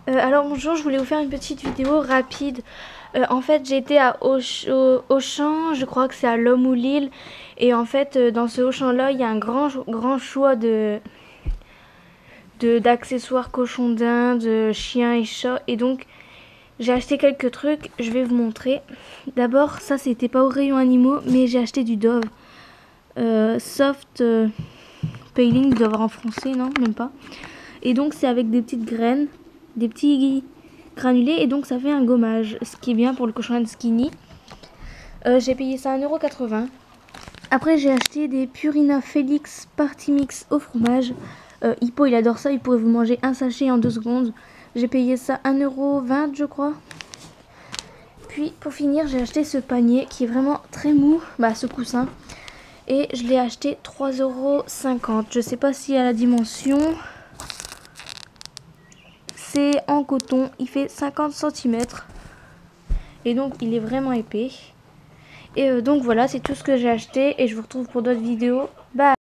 Alors bonjour, je voulais vous faire une petite vidéo rapide. En fait, j'ai été à Auchan, je crois que c'est à l'Homme ou Lille. Et en fait, dans ce Auchan-là, il y a un grand choix d'accessoires cochons d'Inde, chiens et chats. Et donc, j'ai acheté quelques trucs, je vais vous montrer. D'abord, ça, c'était pas au rayon animaux, mais j'ai acheté du Dove. Soft Peeling, Dove en français, non, même pas. Et donc, c'est avec des petites graines, des petits granulés, et donc ça fait un gommage, ce qui est bien pour le cochon d'Inde skinny. J'ai payé ça 1,80 €. Après, j'ai acheté des Purina Felix Party Mix au fromage. Hippo, il adore ça, il pourrait vous manger un sachet en 2 secondes. J'ai payé ça 1,20 €, je crois. Puis, pour finir, j'ai acheté ce panier qui est vraiment très mou, ce coussin. Et je l'ai acheté 3,50 €. Je sais pas si à la dimension. C'est en coton, il fait 50 cm. Et donc, il est vraiment épais. Et donc voilà, c'est tout ce que j'ai acheté. Et je vous retrouve pour d'autres vidéos. Bye!